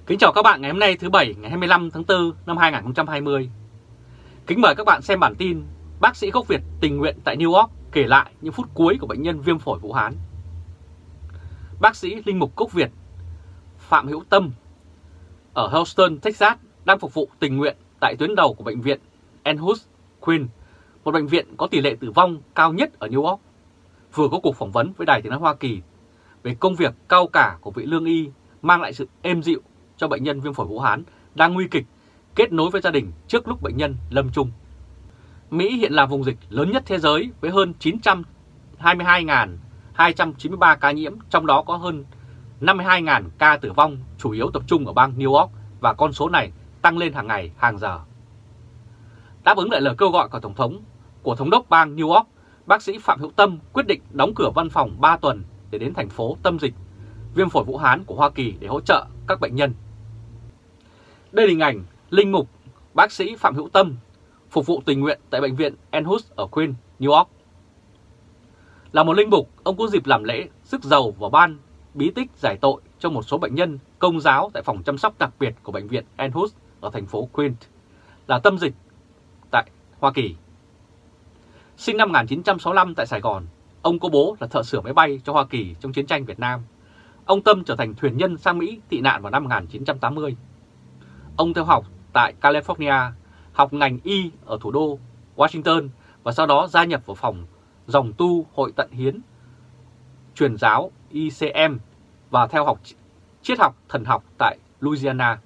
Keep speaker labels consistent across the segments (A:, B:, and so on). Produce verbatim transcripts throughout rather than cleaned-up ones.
A: Kính chào các bạn ngày hôm nay thứ Bảy ngày hai mươi lăm tháng tư năm hai nghìn không trăm hai mươi. Kính mời các bạn xem bản tin bác sĩ gốc Việt tình nguyện tại New York kể lại những phút cuối của bệnh nhân viêm phổi Vũ Hán. Bác sĩ linh mục gốc Việt Phạm Hữu Tâm ở Houston, Texas đang phục vụ tình nguyện tại tuyến đầu của bệnh viện Andrews Queen, một bệnh viện có tỷ lệ tử vong cao nhất ở New York, vừa có cuộc phỏng vấn với Đài Tiếng nói Hoa Kỳ về công việc cao cả của vị lương y mang lại sự êm dịu cho bệnh nhân viêm phổi Vũ Hán đang nguy kịch kết nối với gia đình trước lúc bệnh nhân lâm chung. Mỹ hiện là vùng dịch lớn nhất thế giới với hơn chín trăm hai mươi hai nghìn hai trăm chín mươi ba ca nhiễm, trong đó có hơn năm mươi hai nghìn ca tử vong, chủ yếu tập trung ở bang New York, và con số này tăng lên hàng ngày, hàng giờ. Đáp ứng lại lời kêu gọi của Tổng thống của Thống đốc bang New York, bác sĩ Phạm Hữu Tâm quyết định đóng cửa văn phòng ba tuần để đến thành phố tâm dịch viêm phổi Vũ Hán của Hoa Kỳ để hỗ trợ các bệnh nhân. Đây là hình ảnh linh mục bác sĩ Phạm Hữu Tâm phục vụ tình nguyện tại bệnh viện Andrews ở Queens, New York. Là một linh mục, ông có dịp làm lễ rước dầu vào ban bí tích giải tội cho một số bệnh nhân công giáo tại phòng chăm sóc đặc biệt của bệnh viện Andrews ở thành phố Queens, là tâm dịch tại Hoa Kỳ. Sinh năm một nghìn chín trăm sáu mươi lăm tại Sài Gòn, ông có bố là thợ sửa máy bay cho Hoa Kỳ trong chiến tranh Việt Nam. Ông Tâm trở thành thuyền nhân sang Mỹ tị nạn vào năm một nghìn chín trăm tám mươi. Ông theo học tại California, học ngành y ở thủ đô Washington và sau đó gia nhập vào phòng dòng tu Hội Tận Hiến Truyền giáo I C M và theo học triết học thần học tại Louisiana.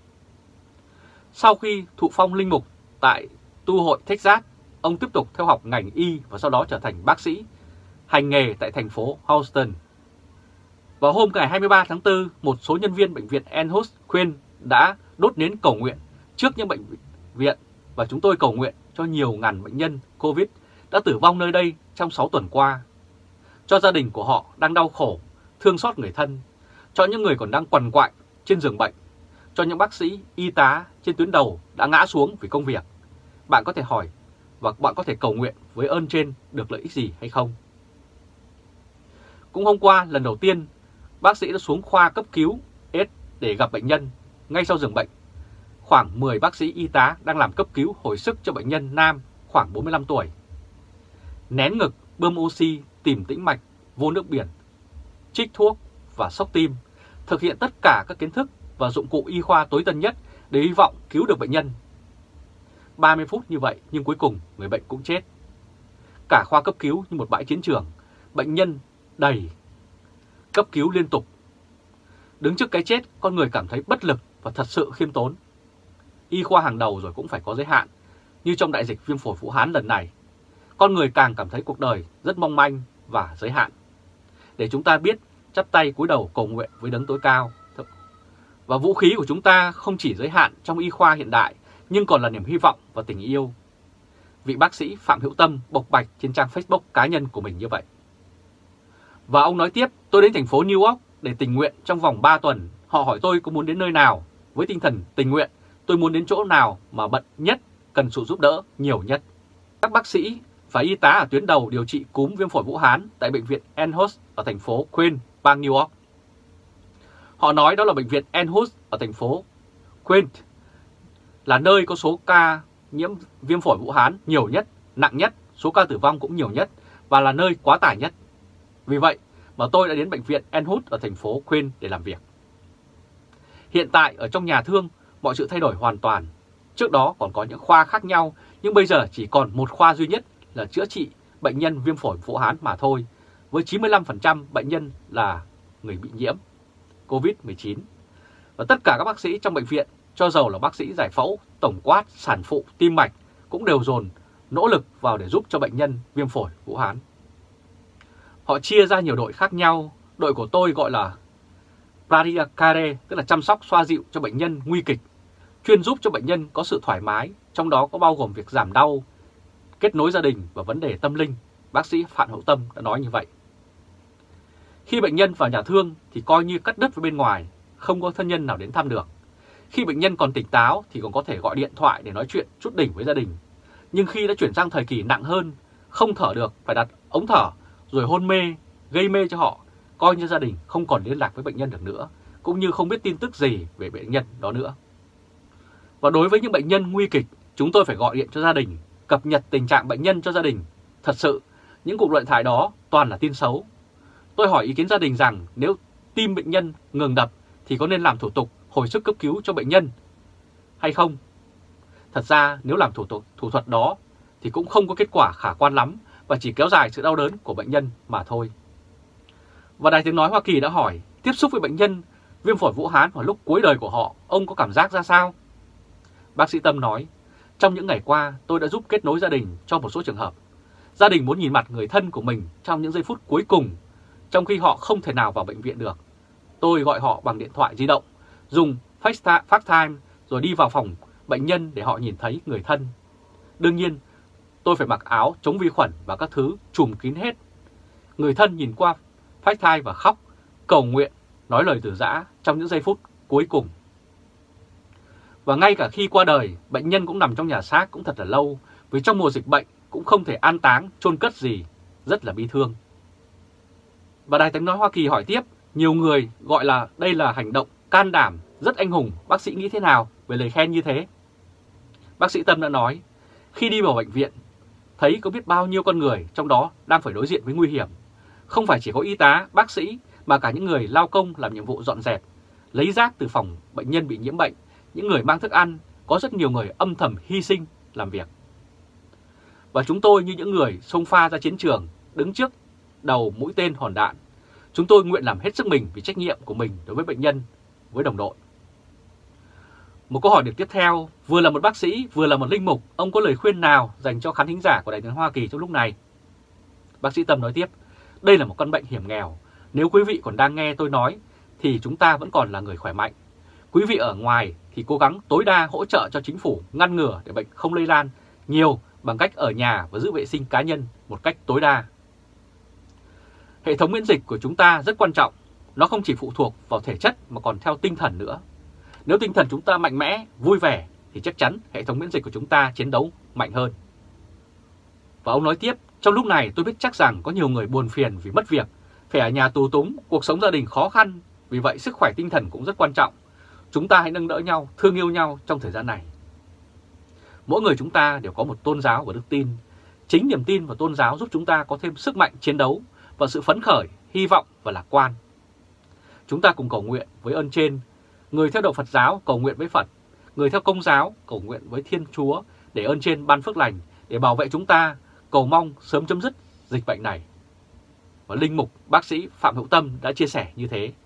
A: Sau khi thụ phong linh mục tại tu hội Texas, ông tiếp tục theo học ngành y và sau đó trở thành bác sĩ hành nghề tại thành phố Houston. Vào hôm ngày hai mươi ba tháng tư, một số nhân viên bệnh viện Andrews Queens đã đốt nến cầu nguyện trước những bệnh viện và chúng tôi cầu nguyện cho nhiều ngàn bệnh nhân Covid đã tử vong nơi đây trong sáu tuần qua, cho gia đình của họ đang đau khổ, thương xót người thân, cho những người còn đang quằn quại trên giường bệnh, cho những bác sĩ, y tá trên tuyến đầu đã ngã xuống vì công việc. Bạn có thể hỏi và bạn có thể cầu nguyện với ơn trên được lợi ích gì hay không? Cũng hôm qua, lần đầu tiên, bác sĩ đã xuống khoa cấp cứu S để gặp bệnh nhân. Ngay sau giường bệnh, khoảng mười bác sĩ y tá đang làm cấp cứu hồi sức cho bệnh nhân nam khoảng bốn mươi lăm tuổi. Nén ngực, bơm oxy, tìm tĩnh mạch, vô nước biển, trích thuốc và sốc tim, thực hiện tất cả các kiến thức và dụng cụ y khoa tối tân nhất để hy vọng cứu được bệnh nhân. ba mươi phút như vậy nhưng cuối cùng người bệnh cũng chết. Cả khoa cấp cứu như một bãi chiến trường, bệnh nhân đầy, cấp cứu liên tục. Đứng trước cái chết, con người cảm thấy bất lực và thật sự khiêm tốn. Y khoa hàng đầu rồi cũng phải có giới hạn. Như trong đại dịch viêm phổi Vũ Hán lần này, con người càng cảm thấy cuộc đời rất mong manh và giới hạn. Để chúng ta biết chắp tay cúi đầu cầu nguyện với đấng tối cao. Và vũ khí của chúng ta không chỉ giới hạn trong y khoa hiện đại, nhưng còn là niềm hy vọng và tình yêu. Vị bác sĩ Phạm Hữu Tâm bộc bạch trên trang Facebook cá nhân của mình như vậy. Và ông nói tiếp, tôi đến thành phố New York để tình nguyện trong vòng ba tuần. Họ hỏi tôi có muốn đến nơi nào. Với tinh thần tình nguyện, tôi muốn đến chỗ nào mà bận nhất, cần sự giúp đỡ nhiều nhất. Các bác sĩ và y tá ở tuyến đầu điều trị cúm viêm phổi Vũ Hán tại bệnh viện Andrews ở thành phố Queens, bang New York. Họ nói đó là bệnh viện Andrews ở thành phố Queens là nơi có số ca nhiễm viêm phổi Vũ Hán nhiều nhất, nặng nhất, số ca tử vong cũng nhiều nhất và là nơi quá tải nhất. Vì vậy mà tôi đã đến bệnh viện Andrews ở thành phố Queens để làm việc. Hiện tại ở trong nhà thương, mọi sự thay đổi hoàn toàn. Trước đó còn có những khoa khác nhau, nhưng bây giờ chỉ còn một khoa duy nhất là chữa trị bệnh nhân viêm phổi Vũ Hán mà thôi, với chín mươi lăm phần trăm bệnh nhân là người bị nhiễm Covid mười chín. Và tất cả các bác sĩ trong bệnh viện, cho dầu là bác sĩ giải phẫu, tổng quát, sản phụ, tim mạch, cũng đều dồn nỗ lực vào để giúp cho bệnh nhân viêm phổi Vũ Hán. Họ chia ra nhiều đội khác nhau. Đội của tôi gọi là Pradicare, tức là chăm sóc xoa dịu cho bệnh nhân nguy kịch, chuyên giúp cho bệnh nhân có sự thoải mái, trong đó có bao gồm việc giảm đau, kết nối gia đình và vấn đề tâm linh. Bác sĩ Phạm Hữu Tâm đã nói như vậy. Khi bệnh nhân vào nhà thương thì coi như cắt đứt với bên ngoài, không có thân nhân nào đến thăm được. Khi bệnh nhân còn tỉnh táo thì còn có thể gọi điện thoại để nói chuyện chút đỉnh với gia đình. Nhưng khi đã chuyển sang thời kỳ nặng hơn, không thở được, phải đặt ống thở, rồi hôn mê, gây mê cho họ, coi như gia đình không còn liên lạc với bệnh nhân được nữa, cũng như không biết tin tức gì về bệnh nhân đó nữa. Và đối với những bệnh nhân nguy kịch, chúng tôi phải gọi điện cho gia đình, cập nhật tình trạng bệnh nhân cho gia đình. Thật sự, những cuộc điện thoại đó toàn là tin xấu. Tôi hỏi ý kiến gia đình rằng nếu tim bệnh nhân ngừng đập thì có nên làm thủ tục hồi sức cấp cứu cho bệnh nhân hay không? Thật ra nếu làm thủ tục thủ thuật đó thì cũng không có kết quả khả quan lắm và chỉ kéo dài sự đau đớn của bệnh nhân mà thôi. Và Đài Tiếng Nói Hoa Kỳ đã hỏi, tiếp xúc với bệnh nhân viêm phổi Vũ Hán vào lúc cuối đời của họ, ông có cảm giác ra sao? Bác sĩ Tâm nói, trong những ngày qua tôi đã giúp kết nối gia đình cho một số trường hợp. Gia đình muốn nhìn mặt người thân của mình trong những giây phút cuối cùng, trong khi họ không thể nào vào bệnh viện được. Tôi gọi họ bằng điện thoại di động, dùng FaceTime rồi đi vào phòng bệnh nhân để họ nhìn thấy người thân. Đương nhiên, tôi phải mặc áo chống vi khuẩn và các thứ trùm kín hết. Người thân nhìn qua FaceTime và khóc, cầu nguyện, nói lời từ giã trong những giây phút cuối cùng. Và ngay cả khi qua đời, bệnh nhân cũng nằm trong nhà xác cũng thật là lâu, vì trong mùa dịch bệnh cũng không thể an táng, chôn cất gì, rất là bi thương. Và Đài Tiếng Nói Hoa Kỳ hỏi tiếp, nhiều người gọi là đây là hành động can đảm, rất anh hùng, bác sĩ nghĩ thế nào về lời khen như thế? Bác sĩ Tâm đã nói, khi đi vào bệnh viện, thấy có biết bao nhiêu con người trong đó đang phải đối diện với nguy hiểm. Không phải chỉ có y tá, bác sĩ, mà cả những người lao công làm nhiệm vụ dọn dẹp, lấy rác từ phòng bệnh nhân bị nhiễm bệnh, những người mang thức ăn, có rất nhiều người âm thầm hy sinh làm việc. Và chúng tôi như những người xông pha ra chiến trường, đứng trước đầu mũi tên hòn đạn. Chúng tôi nguyện làm hết sức mình vì trách nhiệm của mình đối với bệnh nhân, với đồng đội. Một câu hỏi được tiếp theo, vừa là một bác sĩ, vừa là một linh mục, ông có lời khuyên nào dành cho khán thính giả của Đài Tiếng Hoa Kỳ trong lúc này? Bác sĩ Tâm nói tiếp, đây là một căn bệnh hiểm nghèo. Nếu quý vị còn đang nghe tôi nói thì chúng ta vẫn còn là người khỏe mạnh. Quý vị ở ngoài thì cố gắng tối đa hỗ trợ cho chính phủ ngăn ngừa để bệnh không lây lan nhiều bằng cách ở nhà và giữ vệ sinh cá nhân một cách tối đa. Hệ thống miễn dịch của chúng ta rất quan trọng. Nó không chỉ phụ thuộc vào thể chất mà còn theo tinh thần nữa. Nếu tinh thần chúng ta mạnh mẽ, vui vẻ thì chắc chắn hệ thống miễn dịch của chúng ta chiến đấu mạnh hơn. Và ông nói tiếp, trong lúc này tôi biết chắc rằng có nhiều người buồn phiền vì mất việc, phải ở nhà tù túng, cuộc sống gia đình khó khăn. Vì vậy sức khỏe tinh thần cũng rất quan trọng. Chúng ta hãy nâng đỡ nhau, thương yêu nhau trong thời gian này. Mỗi người chúng ta đều có một tôn giáo và đức tin. Chính niềm tin và tôn giáo giúp chúng ta có thêm sức mạnh chiến đấu và sự phấn khởi, hy vọng và lạc quan. Chúng ta cùng cầu nguyện với ơn trên. Người theo đạo Phật giáo cầu nguyện với Phật, người theo Công giáo cầu nguyện với Thiên Chúa để ơn trên ban phước lành để bảo vệ chúng ta, cầu mong sớm chấm dứt dịch bệnh này. Và linh mục bác sĩ Phạm Hữu Tâm đã chia sẻ như thế.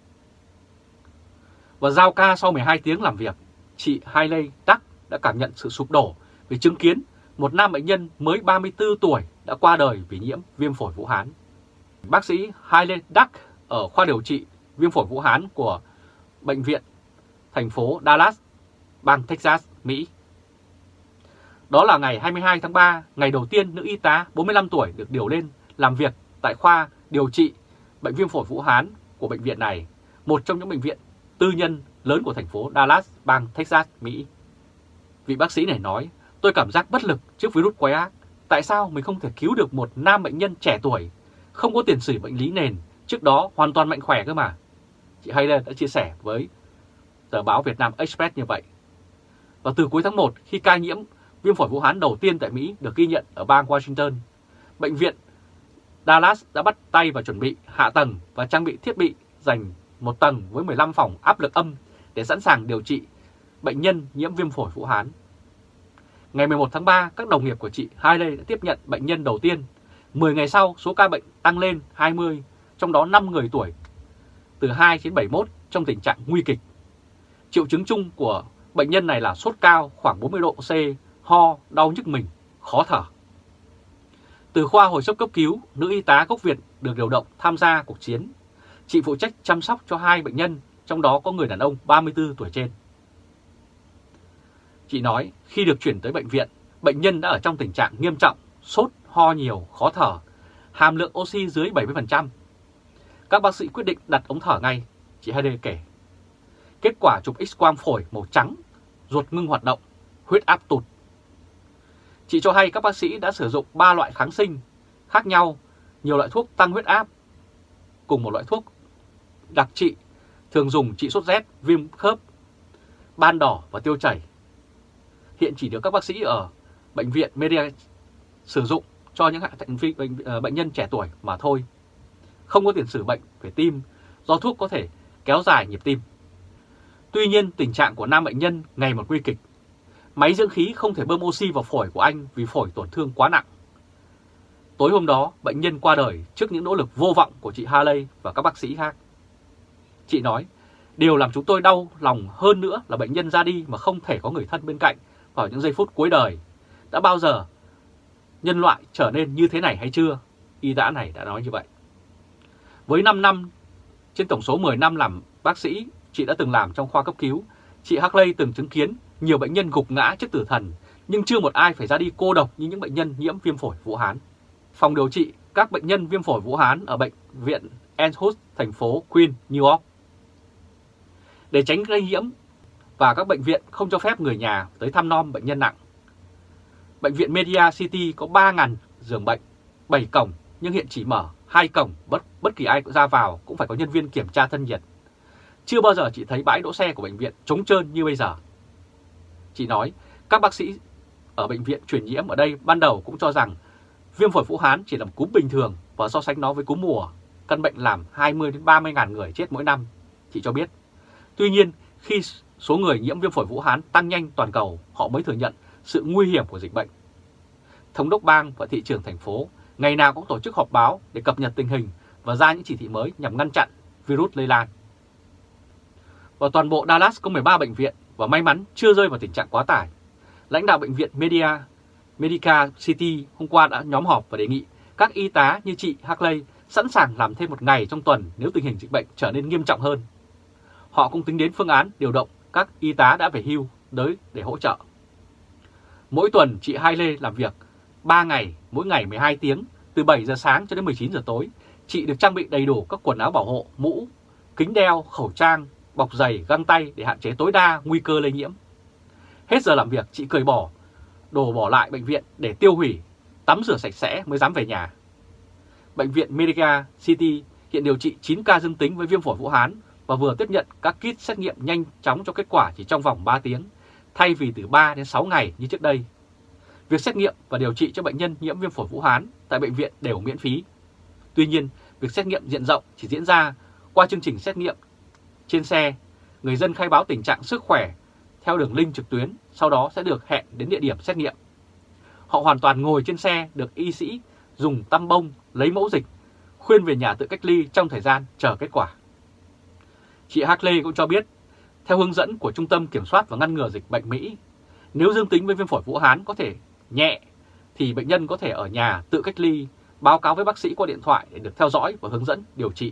A: Và giao ca sau mười hai tiếng làm việc, chị Hailey Duck đã cảm nhận sự sụp đổ vì chứng kiến một nam bệnh nhân mới ba mươi tư tuổi đã qua đời vì nhiễm viêm phổi Vũ Hán. Bác sĩ Hailey Duck ở khoa điều trị viêm phổi Vũ Hán của bệnh viện thành phố Dallas, bang Texas, Mỹ. Đó là ngày hai mươi hai tháng ba, ngày đầu tiên nữ y tá bốn mươi lăm tuổi được điều lên làm việc tại khoa điều trị bệnh viêm phổi Vũ Hán của bệnh viện này, một trong những bệnh viện tư nhân lớn của thành phố Dallas, bang Texas, Mỹ. Vị bác sĩ này nói, tôi cảm giác bất lực trước virus quái ác. Tại sao mình không thể cứu được một nam bệnh nhân trẻ tuổi, không có tiền sử bệnh lý nền, trước đó hoàn toàn mạnh khỏe cơ mà. Chị Hailey đã chia sẻ với tờ báo Việt Nam Express như vậy. Và từ cuối tháng một, khi ca nhiễm viêm phổi Vũ Hán đầu tiên tại Mỹ được ghi nhận ở bang Washington, bệnh viện Dallas đã bắt tay vào chuẩn bị hạ tầng và trang bị thiết bị dành một tầng với mười lăm phòng áp lực âm để sẵn sàng điều trị bệnh nhân nhiễm viêm phổi Vũ Hán. Ngày mười một tháng ba, các đồng nghiệp của chị Hailey đã tiếp nhận bệnh nhân đầu tiên. mười ngày sau, số ca bệnh tăng lên hai mươi, trong đó năm người tuổi từ hai đến bảy mươi mốt trong tình trạng nguy kịch. Triệu chứng chung của bệnh nhân này là sốt cao khoảng bốn mươi độ C, ho, đau nhức mình, khó thở. Từ khoa hồi sức cấp cứu, nữ y tá gốc Việt được điều động tham gia cuộc chiến. Chị phụ trách chăm sóc cho hai bệnh nhân, trong đó có người đàn ông ba mươi tư tuổi trên. Chị nói, khi được chuyển tới bệnh viện, bệnh nhân đã ở trong tình trạng nghiêm trọng, sốt, ho nhiều, khó thở, hàm lượng oxy dưới bảy mươi phần trăm. Các bác sĩ quyết định đặt ống thở ngay, chị Hailey kể. Kết quả chụp X-quang phổi màu trắng, ruột ngưng hoạt động, huyết áp tụt. Chị cho hay các bác sĩ đã sử dụng ba loại kháng sinh khác nhau, nhiều loại thuốc tăng huyết áp, cùng một loại thuốc đặc trị thường dùng trị sốt rét, viêm khớp, ban đỏ và tiêu chảy. Hiện chỉ được các bác sĩ ở bệnh viện Media sử dụng cho những bệnh, bệnh nhân trẻ tuổi mà thôi. Không có tiền sử bệnh về tim do thuốc có thể kéo dài nhịp tim. Tuy nhiên, tình trạng của nam bệnh nhân ngày một nguy kịch. Máy dưỡng khí không thể bơm oxy vào phổi của anh vì phổi tổn thương quá nặng. Tối hôm đó, bệnh nhân qua đời trước những nỗ lực vô vọng của chị Haley và các bác sĩ khác. Chị nói, điều làm chúng tôi đau lòng hơn nữa là bệnh nhân ra đi mà không thể có người thân bên cạnh vào những giây phút cuối đời. Đã bao giờ nhân loại trở nên như thế này hay chưa? Y tá này đã nói như vậy. Với năm năm, trên tổng số mười năm làm bác sĩ, chị đã từng làm trong khoa cấp cứu. Chị Haley từng chứng kiến nhiều bệnh nhân gục ngã trước tử thần, nhưng chưa một ai phải ra đi cô độc như những bệnh nhân nhiễm viêm phổi Vũ Hán. Phòng điều trị các bệnh nhân viêm phổi Vũ Hán ở bệnh viện Elmhurst, thành phố Queens, New York. Để tránh lây nhiễm và các bệnh viện không cho phép người nhà tới thăm nom bệnh nhân nặng. Bệnh viện Media City có ba nghìn giường bệnh, bảy cổng nhưng hiện chỉ mở hai cổng, bất bất kỳ ai ra vào cũng phải có nhân viên kiểm tra thân nhiệt. Chưa bao giờ chị thấy bãi đỗ xe của bệnh viện trống trơn như bây giờ. Chị nói, các bác sĩ ở bệnh viện truyền nhiễm ở đây ban đầu cũng cho rằng viêm phổi Vũ Hán chỉ là một cúm bình thường và so sánh nó với cúm mùa, căn bệnh làm hai mươi đến ba mươi ngàn người chết mỗi năm, chị cho biết. Tuy nhiên, khi số người nhiễm viêm phổi Vũ Hán tăng nhanh toàn cầu, họ mới thừa nhận sự nguy hiểm của dịch bệnh. Thống đốc bang và thị trưởng thành phố ngày nào cũng tổ chức họp báo để cập nhật tình hình và ra những chỉ thị mới nhằm ngăn chặn virus lây lan. Và toàn bộ Dallas có mười ba bệnh viện và may mắn chưa rơi vào tình trạng quá tải. Lãnh đạo bệnh viện Media Medica City hôm qua đã nhóm họp và đề nghị các y tá như chị Haley sẵn sàng làm thêm một ngày trong tuần nếu tình hình dịch bệnh trở nên nghiêm trọng hơn. Họ cũng tính đến phương án điều động các y tá đã về hưu tới để hỗ trợ. Mỗi tuần chị Haley làm việc ba ngày, mỗi ngày mười hai tiếng, từ bảy giờ sáng cho đến mười chín giờ tối. Chị được trang bị đầy đủ các quần áo bảo hộ, mũ, kính đeo, khẩu trang, bọc giày, găng tay để hạn chế tối đa nguy cơ lây nhiễm. Hết giờ làm việc, chị cởi bỏ đồ bỏ lại bệnh viện để tiêu hủy, tắm rửa sạch sẽ mới dám về nhà. Bệnh viện Medica City hiện điều trị chín ca dương tính với viêm phổi Vũ Hán và vừa tiếp nhận các kit xét nghiệm nhanh chóng cho kết quả chỉ trong vòng ba tiếng, thay vì từ ba đến sáu ngày như trước đây. Việc xét nghiệm và điều trị cho bệnh nhân nhiễm viêm phổi Vũ Hán tại bệnh viện đều miễn phí. Tuy nhiên, việc xét nghiệm diện rộng chỉ diễn ra qua chương trình xét nghiệm trên xe. Người dân khai báo tình trạng sức khỏe theo đường link trực tuyến, sau đó sẽ được hẹn đến địa điểm xét nghiệm. Họ hoàn toàn ngồi trên xe, được y sĩ dùng tăm bông lấy mẫu dịch, khuyên về nhà tự cách ly trong thời gian chờ kết quả. Chị Haley cũng cho biết, theo hướng dẫn của Trung tâm Kiểm soát và Ngăn ngừa Dịch bệnh Mỹ, nếu dương tính với viêm phổi Vũ Hán có thể nhẹ, thì bệnh nhân có thể ở nhà tự cách ly, báo cáo với bác sĩ qua điện thoại để được theo dõi và hướng dẫn điều trị.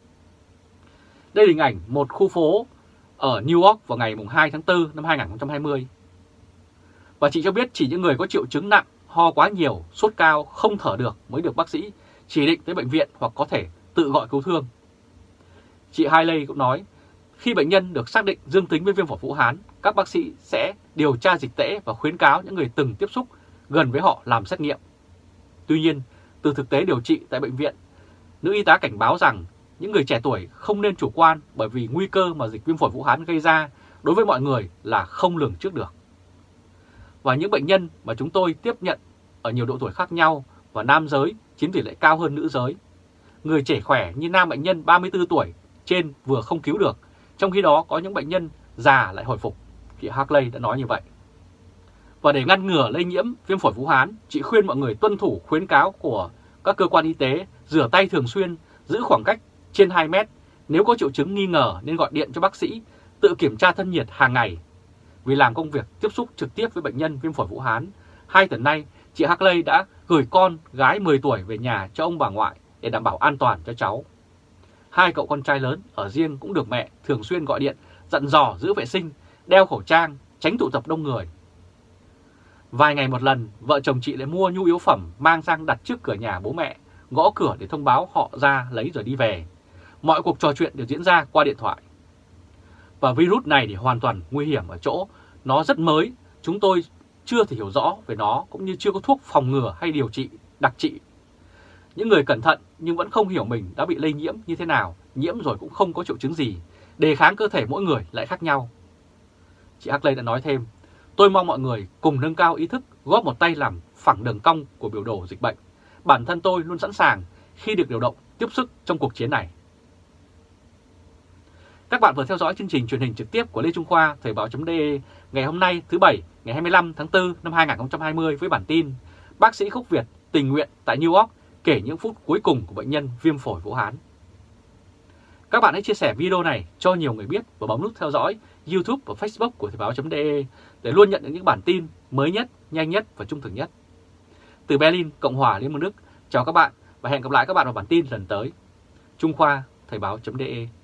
A: Đây là hình ảnh một khu phố ở New York vào ngày hai tháng tư năm hai nghìn không trăm hai mươi. Và chị cho biết chỉ những người có triệu chứng nặng, ho quá nhiều, sốt cao, không thở được mới được bác sĩ chỉ định tới bệnh viện hoặc có thể tự gọi cứu thương. Chị Haley cũng nói, khi bệnh nhân được xác định dương tính với viêm phổi Vũ Hán, các bác sĩ sẽ điều tra dịch tễ và khuyến cáo những người từng tiếp xúc gần với họ làm xét nghiệm. Tuy nhiên, từ thực tế điều trị tại bệnh viện, nữ y tá cảnh báo rằng những người trẻ tuổi không nên chủ quan bởi vì nguy cơ mà dịch viêm phổi Vũ Hán gây ra đối với mọi người là không lường trước được. Và những bệnh nhân mà chúng tôi tiếp nhận ở nhiều độ tuổi khác nhau và nam giới chiếm tỷ lệ cao hơn nữ giới. Người trẻ khỏe như nam bệnh nhân ba mươi tư tuổi trên vừa không cứu được, trong khi đó có những bệnh nhân già lại hồi phục. Chị Haley đã nói như vậy. Và để ngăn ngừa lây nhiễm viêm phổi Vũ Hán, chị khuyên mọi người tuân thủ khuyến cáo của các cơ quan y tế, rửa tay thường xuyên, giữ khoảng cách trên hai mét. Nếu có triệu chứng nghi ngờ nên gọi điện cho bác sĩ, tự kiểm tra thân nhiệt hàng ngày. Vì làm công việc tiếp xúc trực tiếp với bệnh nhân viêm phổi Vũ Hán, hai tuần nay chị Haley đã gửi con gái mười tuổi về nhà cho ông bà ngoại để đảm bảo an toàn cho cháu. Hai cậu con trai lớn ở riêng cũng được mẹ thường xuyên gọi điện dặn dò giữ vệ sinh, đeo khẩu trang, tránh tụ tập đông người. Vài ngày một lần, vợ chồng chị lại mua nhu yếu phẩm mang sang đặt trước cửa nhà bố mẹ, gõ cửa để thông báo họ ra lấy rồi đi về. Mọi cuộc trò chuyện đều diễn ra qua điện thoại. Và virus này thì hoàn toàn nguy hiểm ở chỗ nó rất mới, chúng tôi chưa thể hiểu rõ về nó cũng như chưa có thuốc phòng ngừa hay điều trị đặc trị. Những người cẩn thận nhưng vẫn không hiểu mình đã bị lây nhiễm như thế nào, nhiễm rồi cũng không có triệu chứng gì. đề kháng cơ thể mỗi người lại khác nhau. Chị Hắc Lê đã nói thêm, tôi mong mọi người cùng nâng cao ý thức, góp một tay làm phẳng đường cong của biểu đồ dịch bệnh. Bản thân tôi luôn sẵn sàng khi được điều động tiếp sức trong cuộc chiến này. Các bạn vừa theo dõi chương trình truyền hình trực tiếp của Lê Trung Khoa, Thời báo.de ngày hôm nay thứ Bảy ngày hai mươi lăm tháng tư năm hai nghìn không trăm hai mươi với bản tin bác sĩ Khúc Việt tình nguyện tại New York kể những phút cuối cùng của bệnh nhân viêm phổi Vũ Hán. Các bạn hãy chia sẻ video này cho nhiều người biết và bấm nút theo dõi YouTube và Facebook của Thời báo.de để luôn nhận được những bản tin mới nhất, nhanh nhất và trung thực nhất. Từ Berlin, Cộng hòa Liên bang Đức, chào các bạn và hẹn gặp lại các bạn vào bản tin lần tới. Trung Khoa, Thời báo.de.